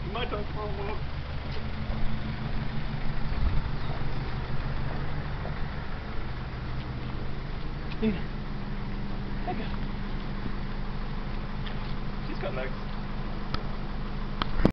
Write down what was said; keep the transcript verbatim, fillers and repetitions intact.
My dog for a walk. Lina. Hey, girl. She's got legs.